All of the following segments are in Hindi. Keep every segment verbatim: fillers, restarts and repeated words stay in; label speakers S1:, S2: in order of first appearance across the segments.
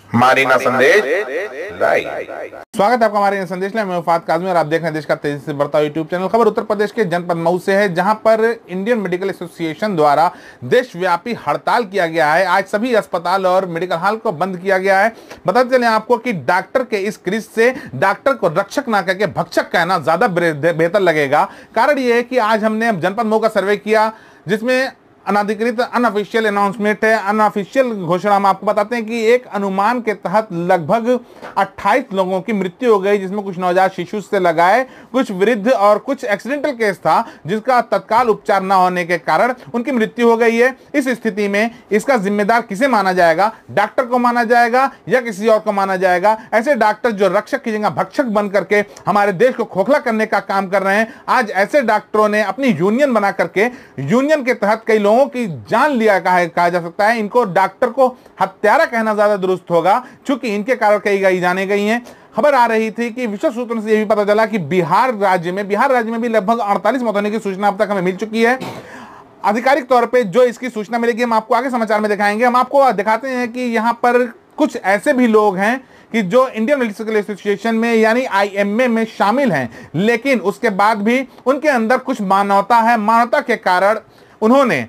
S1: Marina Sandesh live.
S2: स्वागत है आपका हमारे संदेश में। मैं वफात काज़मी और आप देख रहे हैं देश का तेजी से बढ़ता यूट्यूब चैनल। खबर उत्तर प्रदेश के जनपद मऊ से है, जहां पर इंडियन मेडिकल एसोसिएशन द्वारा देशव्यापी हड़ताल किया गया है। आज सभी अस्पताल और मेडिकल हॉल को बंद किया गया है। बताते चले आपको कि डॉक्टर के इस क्रिज से डॉक्टर को रक्षक ना कहकर भक्षक कहना ज्यादा बेहतर लगेगा। कारण यह है कि आज हमने जनपद मऊ का सर्वे किया, जिसमें अनाधिकृत अनऑफिशियल अनाउंसमेंट है, अनऑफिशियल घोषणा हम आपको बताते हैं कि एक अनुमान के तहत लगभग अट्ठाईस लोगों की मृत्यु हो गई, जिसमें कुछ नवजात शिशु से लगाए, कुछ वृद्ध और कुछ एक्सीडेंटल केस था जिसका तत्काल उपचार न होने के कारण उनकी मृत्यु हो गई है। इस स्थिति में इसका जिम्मेदार किसे माना जाएगा? डॉक्टर को माना जाएगा या किसी और को माना जाएगा? ऐसे डॉक्टर जो रक्षक की जगह भक्षक बन करके हमारे देश को खोखला करने का काम कर रहे हैं, आज ऐसे डॉक्टरों ने अपनी यूनियन बना करके यूनियन के तहत कई लोगों की जान लिया कहा, कहा जा सकता है। इनको डॉक्टर को हत्यारा कहना ज्यादा दुरुस्त होगा, क्योंकि इनके कारण कई गई जाने गई हैं। खबर आ रही थी कि विशेष सूत्रों से यह भी पता चला कि बिहार राज्य में बिहार राज्य में भी लगभग अड़तालीस मौत होने की सूचना अब तक हमें मिल चुकी है। आधिकारिक तौर पे जो इसकी सूचना मिलेगी हम आपको आगे समाचार में दिखाएंगे। हम आपको दिखाते हैं कि यहाँ पर कुछ ऐसे भी लोग हैं कि जो इंडियन मेडिकल एसोसिएशन में यानी आई एम ए में शामिल हैं, लेकिन उसके बाद भी उनके अंदर कुछ मानवता है। मानवता के कारण उन्होंने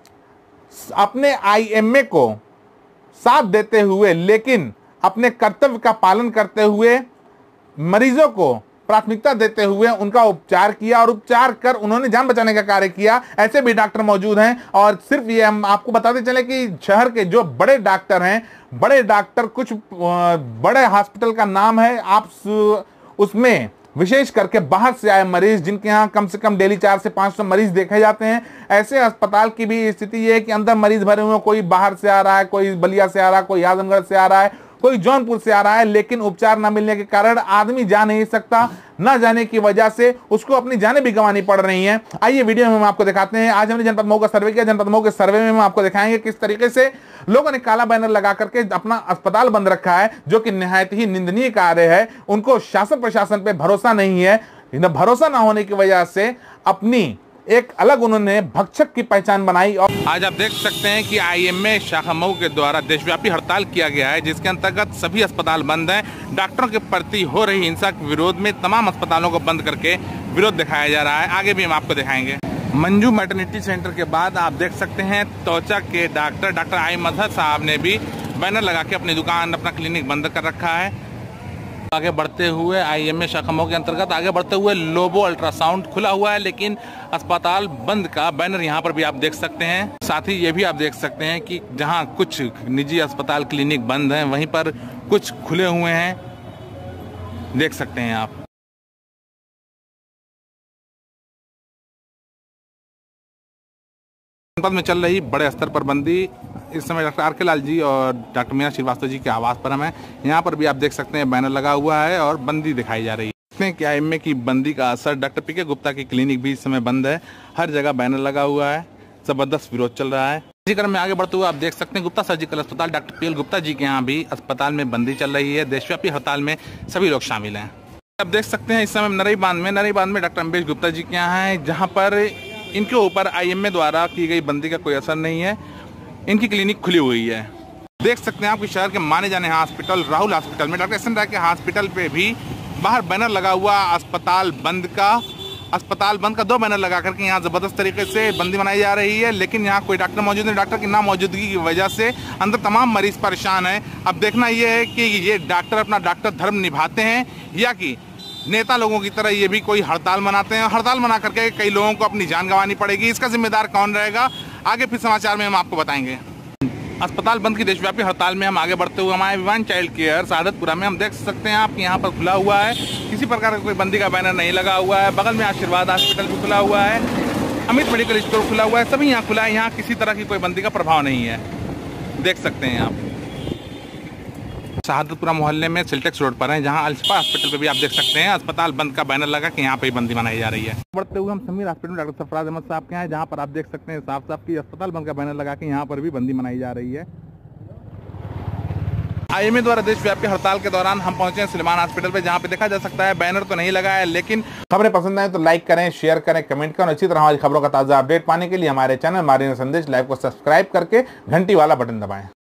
S2: अपने आई एम ए को साथ देते हुए, लेकिन अपने कर्तव्य का पालन करते हुए, मरीजों को प्राथमिकता देते हुए उनका उपचार किया और उपचार कर उन्होंने जान बचाने का कार्य किया। ऐसे भी डॉक्टर मौजूद हैं। और सिर्फ ये हम आपको बताते चले कि शहर के जो बड़े डॉक्टर हैं, बड़े डॉक्टर कुछ बड़े हॉस्पिटल का नाम है, आप उसमें विशेष करके बाहर से आए मरीज, जिनके यहाँ कम से कम डेली चार से पांच सौ मरीज देखे जाते हैं, ऐसे अस्पताल की भी स्थिति ये है कि अंदर मरीज भरे हुए, कोई बाहर से आ रहा है, कोई बलिया से आ रहा है, कोई आजमगढ़ से आ रहा है, कोई जौनपुर से आ रहा है, लेकिन उपचार न मिलने के कारण आदमी जा नहीं सकता। न जाने की वजह से उसको अपनी जानें भी गंवानी पड़ रही हैं। आइए वीडियो में हम आपको दिखाते हैं। आज हमने जनपद मऊ का सर्वे किया। जनपद मऊ के सर्वे में हम आपको दिखाएंगे किस तरीके से लोगों ने काला बैनर लगा करके अपना अस्पताल बंद रखा है, जो कि निहायत ही निंदनीय कार्य है। उनको शासन प्रशासन पे भरोसा नहीं है। भरोसा न होने की वजह से अपनी एक अलग उन्होंने भक्षक की पहचान बनाई। और
S3: आज आप देख सकते हैं कि आई एम ए शाखा मऊ के द्वारा देशव्यापी हड़ताल किया गया है, जिसके अंतर्गत सभी अस्पताल बंद हैं। डॉक्टरों के प्रति हो रही हिंसा के विरोध में तमाम अस्पतालों को बंद करके विरोध दिखाया जा रहा है। आगे भी हम आपको दिखाएंगे। मंजू मैटरनिटी सेंटर के बाद आप देख सकते हैं त्वचा के डॉक्टर डॉक्टर आई मजहर साहब ने भी बैनर लगा के अपनी दुकान, अपना क्लिनिक बंद कर रखा है। आगे बढ़ते हुए आई एम ए शाखा मऊ के अंतर्गत आगे बढ़ते हुए लोबो अल्ट्रासाउंड खुला हुआ है, लेकिन अस्पताल बंद का बैनर यहाँ पर भी आप देख सकते हैं। साथ ही ये भी आप देख सकते हैं कि जहाँ कुछ निजी अस्पताल क्लिनिक बंद हैं, वहीं पर कुछ खुले हुए हैं, देख सकते हैं आप। जनपद में चल रही बड़े स्तर पर बंदी इस समय डॉक्टर आर के लाल जी और डॉक्टर मीना श्रीवास्तव जी के आवास पर हम हैं। यहाँ पर भी आप देख सकते हैं बैनर लगा हुआ है और बंदी दिखाई जा रही है। देखते हैं कि आई एम ए की बंदी का असर। डॉक्टर पी के गुप्ता की क्लिनिक भी इस समय बंद है। हर जगह बैनर लगा हुआ है, जबरदस्त विरोध चल रहा है। इसी क्रम में आगे बढ़ते हुए आप देख सकते हैं गुप्ता सर्जिकल अस्पताल doctor P L Gupta ji के यहाँ भी अस्पताल में बंदी चल रही है। देशव्यापी हड़ताल में सभी लोग शामिल हैं। आप देख सकते हैं इस समय नरई बांध में नरई बांध में डॉक्टर अम्बेश गुप्ता जी के यहाँ है, जहाँ पर इनके ऊपर आई एम ए द्वारा की गई बंदी का कोई असर नहीं है। इनकी क्लिनिक खुली हुई है। देख सकते हैं आपके शहर के माने जाने हॉस्पिटल राहुल हॉस्पिटल में डॉक्टर एस एन राय के हॉस्पिटल पे भी बाहर बैनर लगा हुआ अस्पताल बंद का। अस्पताल बंद का दो बैनर लगा करके यहाँ जबरदस्त तरीके से बंदी बनाई जा रही है, लेकिन यहाँ कोई डॉक्टर मौजूद नहीं। डॉक्टर की ना मौजूदगी की वजह से अंदर तमाम मरीज परेशान हैं। अब देखना यह है कि ये डॉक्टर अपना डॉक्टर धर्म निभाते हैं या कि नेता लोगों की तरह ये भी कोई हड़ताल मनाते हैं। हड़ताल मना करके कई लोगों को अपनी जान गंवानी पड़ेगी। इसका जिम्मेदार कौन रहेगा, आगे फिर समाचार में हम आपको बताएंगे। अस्पताल बंद की देशव्यापी हड़ताल में हम आगे बढ़ते हुए हमारे विवान चाइल्ड केयर सादतपुरा में हम देख सकते हैं आप यहाँ पर खुला हुआ है। किसी प्रकार का कोई बंदी का बैनर नहीं लगा हुआ है। बगल में आशीर्वाद हॉस्पिटल भी खुला हुआ है, अमित मेडिकल स्टोर खुला हुआ है, सभी यहाँ खुला है। यहाँ किसी तरह की कोई बंदी का प्रभाव नहीं है, देख सकते हैं आप। शहादतपुरा मोहल्ले में सिल्टेक्स रोड पर है, जहां अल्फा हॉस्पिटल पे भी आप देख सकते हैं अस्पताल बंद का बैनर लगा कि यहाँ पे बंदी बनाई जा रही है। बढ़ते हुए हम समीर हॉस्पिटल डॉक्टर सरफराज अहमद साहब के हैं, जहां पर आप देख सकते हैं साफ साफ की अस्पताल बंद का बैनर लगा के यहाँ पर भी बंदी बनाई जा रही है। आई एम ए द्वारा देशव्यापी हड़ताल के दौरान हम पहुंचे हैं सुलेमान हॉस्पिटल पे, जहां पे देखा जा सकता है बैनर तो नहीं लगा है, लेकिन
S2: खबरें पसंद आए तो लाइक करें, शेयर करें, कमेंट करें। इसी तरह हमारी खबरों का ताजा अपडेट पाने के लिए हमारे चैनल मारीना संदेश लाइव को सब्सक्राइब करके घंटी वाला बटन दबाएं।